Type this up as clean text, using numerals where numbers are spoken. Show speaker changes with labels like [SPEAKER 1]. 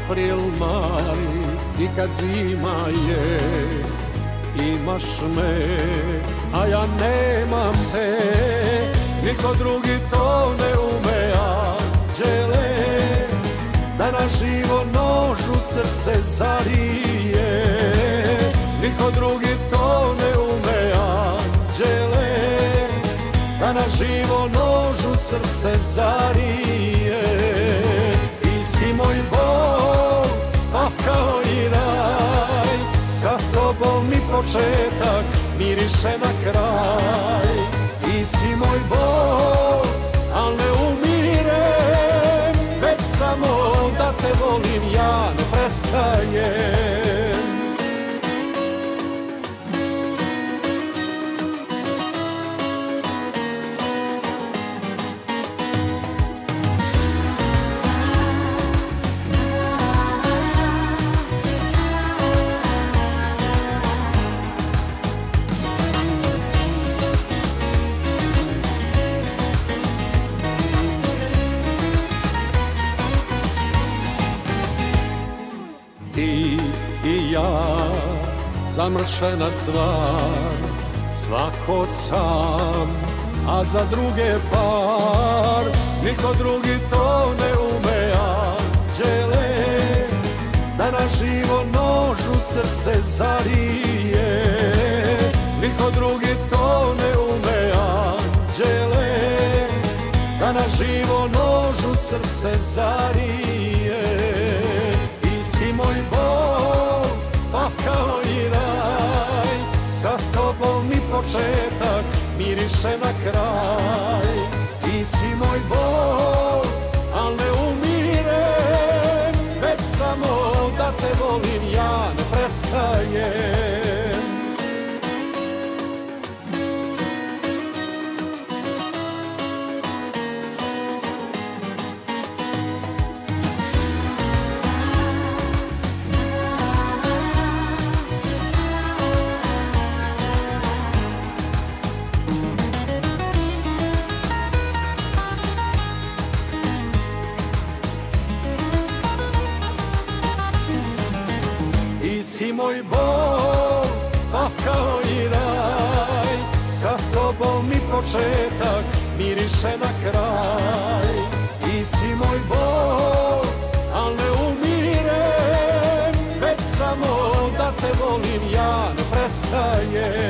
[SPEAKER 1] april, maj i kad zima je. Imaš me, a ja nemam te, niko drugi to ne ume, anđele, da na živo nožu srce zarije. Niko drugi to ne ume, anđele, da na živo nožu srce zarije. Ti si moj Bog, pa kao i raj, sa tobom mi početak miriše na kraj. Ti si moj Bog, al ne umirem, već samo da te volim ja ne prestajem. Ti i ja, zamršena stvar, svako sam, a za druge par. Niko drugi to ne ume, anđele, da na živo nožu srce zarije. Niko drugi to ne ume, anđele, da na živo nožu srce zarije. Ti si moj Bog, pa kao i raj, sa tobom mi početak miriše na kraj. Ti si moj Bog, al ne umirem, već samo da te volim ja ne prestajem. Ti si moj Bog, pa kao i raj, sa tobom mi početak miriše na kraj. Ti si moj Bog, al ne umirem, već samo da te volim ja ne prestajem.